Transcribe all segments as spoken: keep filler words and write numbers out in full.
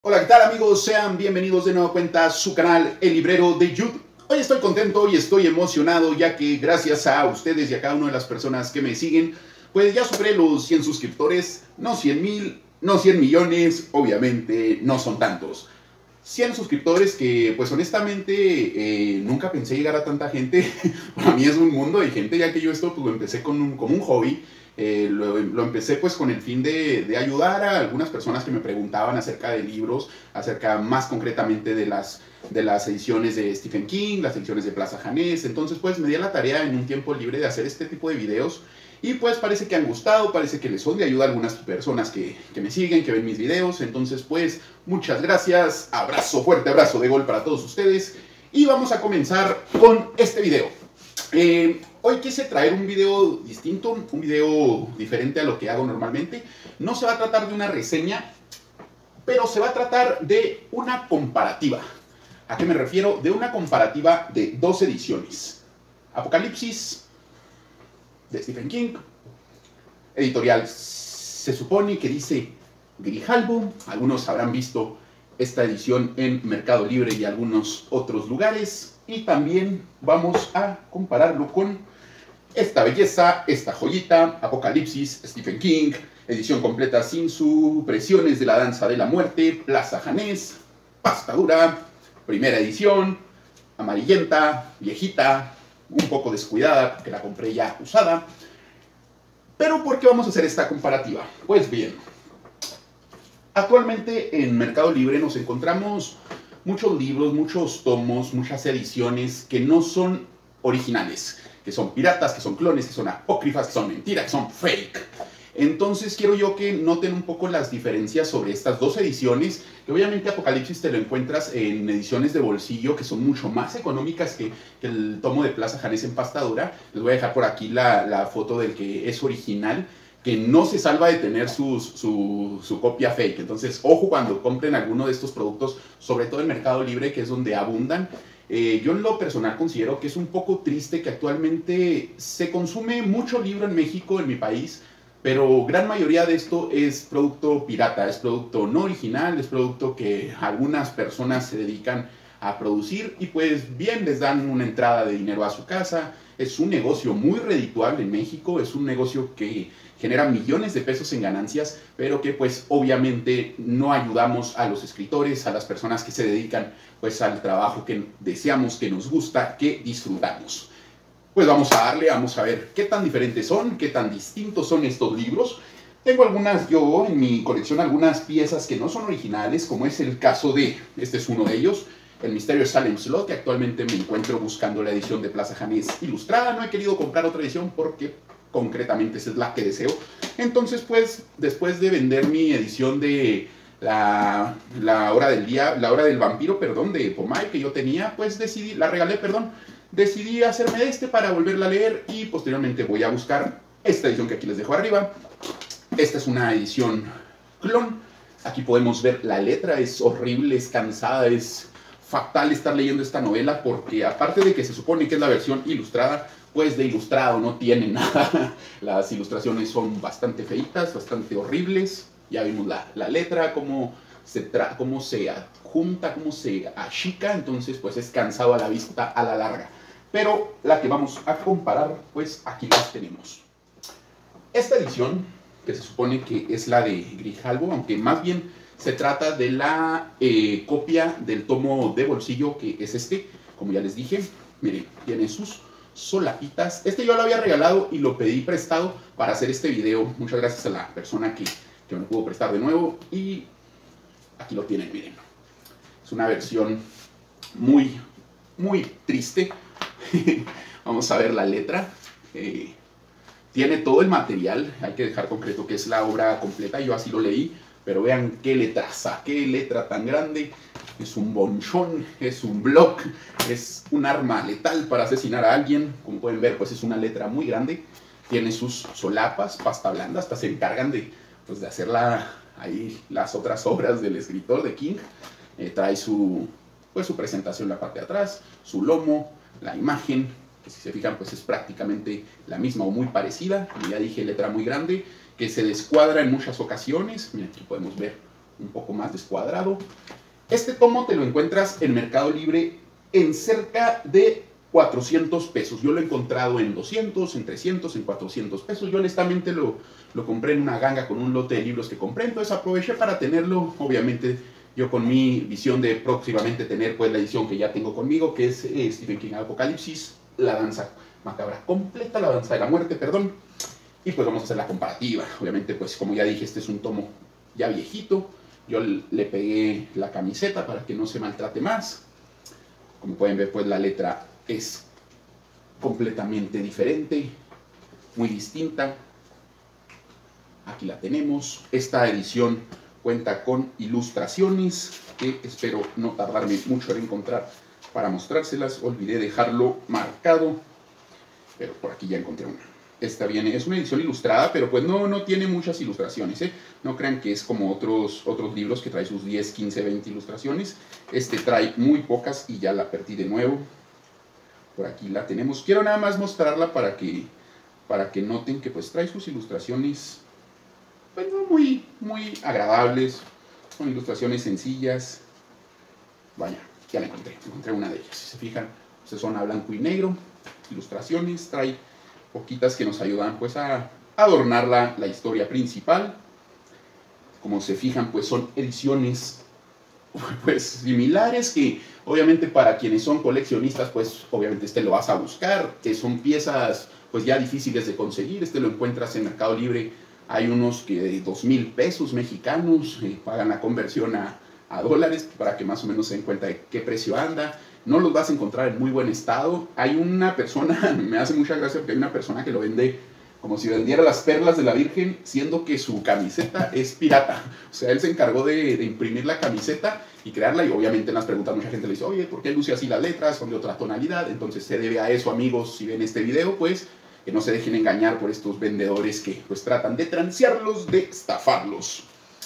Hola, ¿qué tal amigos? Sean bienvenidos de nuevo cuenta a su canal El Librero de YouTube. Hoy estoy contento y estoy emocionado ya que gracias a ustedes y a cada una de las personas que me siguen, pues ya superé los cien suscriptores, no cien mil, no cien millones, obviamente no son tantos. cien suscriptores que pues honestamente eh, nunca pensé llegar a tanta gente. Para mí es un mundo de gente ya que yo esto pues lo empecé con un, como un hobby. Eh, lo, lo empecé pues con el fin de, de ayudar a algunas personas que me preguntaban acerca de libros, acerca más concretamente de las, de las ediciones de Stephen King, las ediciones de Plaza Janés. Entonces pues me di a la tarea en un tiempo libre de hacer este tipo de videos y pues parece que han gustado, parece que les son de ayuda a algunas personas que, que me siguen, que ven mis videos. Entonces pues muchas gracias, abrazo, fuerte abrazo de gol para todos ustedes y vamos a comenzar con este video. Eh, hoy quise traer un video distinto, un video diferente a lo que hago normalmente. No se va a tratar de una reseña, pero se va a tratar de una comparativa. ¿A qué me refiero? De una comparativa de dos ediciones. Apocalipsis, de Stephen King, editorial se supone que dice Grijalbo. Algunos habrán visto esta edición en Mercado Libre y algunos otros lugares. Y también vamos a compararlo con esta belleza, esta joyita, Apocalipsis, Stephen King, edición completa sin supresiones de la danza de la muerte, Plaza Janés, pasta dura, primera edición, amarillenta, viejita, un poco descuidada porque la compré ya usada. Pero ¿por qué vamos a hacer esta comparativa? Pues bien, actualmente en Mercado Libre nos encontramos muchos libros, muchos tomos, muchas ediciones que no son originales, que son piratas, que son clones, que son apócrifas, que son mentiras, que son fake. Entonces quiero yo que noten un poco las diferencias sobre estas dos ediciones, que obviamente Apocalipsis te lo encuentras en ediciones de bolsillo que son mucho más económicas que, que el tomo de Plaza Janés en pasta dura. Les voy a dejar por aquí la, la foto del que es original, que no se salva de tener sus, su, su copia fake. Entonces, ojo cuando compren alguno de estos productos, sobre todo en Mercado Libre, que es donde abundan. Eh, yo en lo personal considero que es un poco triste que actualmente se consume mucho libro en México, en mi país, pero gran mayoría de esto es producto pirata, es producto no original, es producto que algunas personas se dedican a producir y pues bien les dan una entrada de dinero a su casa. Es un negocio muy redituable en México, es un negocio que genera millones de pesos en ganancias, pero que pues obviamente no ayudamos a los escritores, a las personas que se dedican pues al trabajo que deseamos, que nos gusta, que disfrutamos. Pues vamos a darle, vamos a ver qué tan diferentes son, qué tan distintos son estos libros. Tengo algunas, yo en mi colección, algunas piezas que no son originales, como es el caso de, este es uno de ellos, El Misterio de Salem Slot, que actualmente me encuentro buscando la edición de Plaza Janés ilustrada. No he querido comprar otra edición porque concretamente esa es la que deseo. Entonces, pues, después de vender mi edición de la, la hora del día, la hora del vampiro, perdón, de Pomay, que yo tenía, pues decidí, la regalé, perdón, decidí hacerme este para volverla a leer y posteriormente voy a buscar esta edición que aquí les dejo arriba. Esta es una edición clon. Aquí podemos ver la letra, es horrible, es cansada, es fatal estar leyendo esta novela porque aparte de que se supone que es la versión ilustrada, pues de ilustrado no tiene nada. Las ilustraciones son bastante feitas, bastante horribles. Ya vimos la, la letra, cómo se, tra cómo se adjunta, cómo se achica. Entonces pues es cansado a la vista a la larga. Pero la que vamos a comparar, pues aquí las tenemos. Esta edición, que se supone que es la de Grijalbo, aunque más bien se trata de la eh, copia del tomo de bolsillo, que es este, como ya les dije. Miren, tiene sus solapitas. Este yo lo había regalado y lo pedí prestado para hacer este video. Muchas gracias a la persona que, que me lo pudo prestar de nuevo. Y aquí lo tienen, miren. Es una versión muy, muy triste. Vamos a ver la letra. Eh, tiene todo el material. Hay que dejar concreto que es la obra completa. Yo así lo leí. Pero vean qué letraza, qué letra tan grande. Es un bonchón, es un bloc, es un arma letal para asesinar a alguien. Como pueden ver, pues es una letra muy grande. Tiene sus solapas, pasta blanda, hasta se encargan de, pues, de hacer la, ahí las otras obras del escritor de King. Eh, trae su, pues, su presentación en la parte de atrás, su lomo, la imagen, que si se fijan pues es prácticamente la misma o muy parecida. Como ya dije, letra muy grande, que se descuadra en muchas ocasiones. Miren, aquí podemos ver un poco más descuadrado. Este tomo te lo encuentras en Mercado Libre en cerca de cuatrocientos pesos. Yo lo he encontrado en doscientos, en trescientos, en cuatrocientos pesos. Yo honestamente lo, lo compré en una ganga con un lote de libros que compré, entonces aproveché para tenerlo. Obviamente yo con mi visión de próximamente tener pues la edición que ya tengo conmigo, que es eh, Stephen King Apocalipsis, la danza macabra completa, la danza de la muerte, perdón. Y pues vamos a hacer la comparativa. Obviamente pues como ya dije, este es un tomo ya viejito. Yo le pegué la camiseta para que no se maltrate más. Como pueden ver pues la letra es completamente diferente, muy distinta. Aquí la tenemos. Esta edición cuenta con ilustraciones que espero no tardarme mucho en encontrar para mostrárselas. Olvidé dejarlo marcado, pero por aquí ya encontré una. Esta viene, es una edición ilustrada, pero pues no, no tiene muchas ilustraciones, ¿eh? No crean que es como otros, otros libros que trae sus diez, quince, veinte ilustraciones. Este trae muy pocas y ya la perdí de nuevo. Por aquí la tenemos. Quiero nada más mostrarla para que, para que noten que pues trae sus ilustraciones pues no muy, muy agradables. Son ilustraciones sencillas. Vaya, ya la encontré. Encontré una de ellas. Si se fijan, pues son a blanco y negro. Ilustraciones. Trae poquitas que nos ayudan pues a adornar la, la historia principal. Como se fijan, pues son ediciones pues similares que obviamente para quienes son coleccionistas pues obviamente este lo vas a buscar, que son piezas pues ya difíciles de conseguir. Este lo encuentras en Mercado Libre, hay unos que de dos mil pesos mexicanos, eh, pagan la conversión a, a dólares para que más o menos se den cuenta de qué precio anda. No los vas a encontrar en muy buen estado. Hay una persona, me hace mucha gracia porque hay una persona que lo vende como si vendiera las perlas de la Virgen, siendo que su camiseta es pirata. O sea, él se encargó de, de imprimir la camiseta y crearla, y obviamente en las preguntas mucha gente le dice, oye, ¿por qué luce así las letras? Son de otra tonalidad. Entonces se debe a eso, amigos, si ven este video, pues que no se dejen engañar por estos vendedores que pues tratan de transearlos, de estafarlos.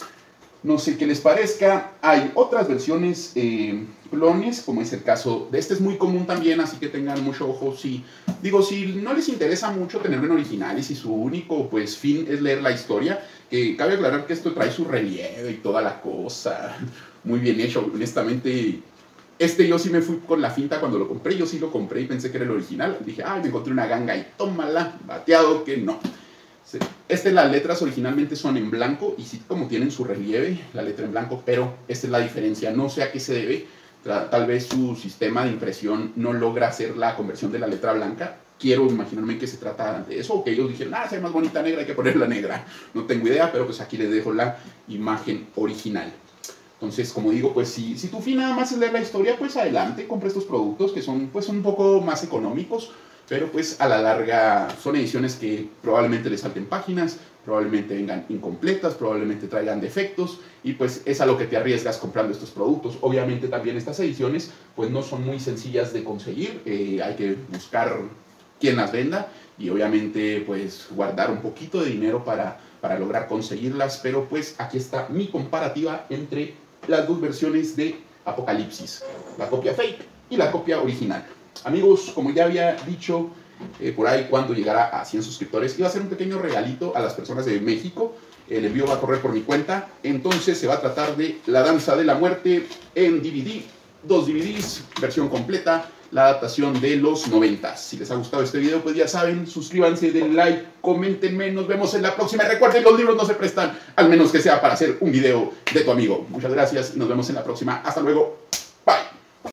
No sé qué les parezca. Hay otras versiones eh, clones, como es el caso de este, es muy común también, así que tengan mucho ojo. Si, digo, si no les interesa mucho tenerlo en original y si su único pues, fin es leer la historia, que cabe aclarar que esto trae su relieve y toda la cosa, muy bien hecho. Honestamente, este yo sí me fui con la finta cuando lo compré, yo sí lo compré y pensé que era el original. Dije, ay, me encontré una ganga y tómala, bateado que no. Este, las letras originalmente son en blanco y sí como tienen su relieve, la letra en blanco, pero esta es la diferencia. No sé a qué se debe. Tal vez su sistema de impresión no logra hacer la conversión de la letra blanca. Quiero imaginarme que se trata de eso, o que ellos dijeron, ah, se ve más bonita negra, hay que ponerla negra. No tengo idea, pero pues aquí les dejo la imagen original. Entonces, como digo, pues si, si tu fin nada más es leer la historia, pues adelante, compra estos productos que son pues un poco más económicos, pero pues a la larga son ediciones que probablemente les salten páginas, probablemente vengan incompletas, probablemente traigan defectos, y pues es a lo que te arriesgas comprando estos productos. Obviamente también estas ediciones pues no son muy sencillas de conseguir, eh, hay que buscar quien las venda y obviamente pues guardar un poquito de dinero para, para lograr conseguirlas, pero pues aquí está mi comparativa entre las dos versiones de Apocalipsis, la copia fake y la copia original. Amigos, como ya había dicho, eh, por ahí cuando llegara a cien suscriptores, iba a hacer un pequeño regalito a las personas de México. El envío va a correr por mi cuenta. Entonces se va a tratar de La Danza de la Muerte en D V D. Dos D V Ds, versión completa, la adaptación de los noventas. Si les ha gustado este video, pues ya saben, suscríbanse, den like, coméntenme. Nos vemos en la próxima. Recuerden, los libros no se prestan, al menos que sea para hacer un video de tu amigo. Muchas gracias y nos vemos en la próxima. Hasta luego.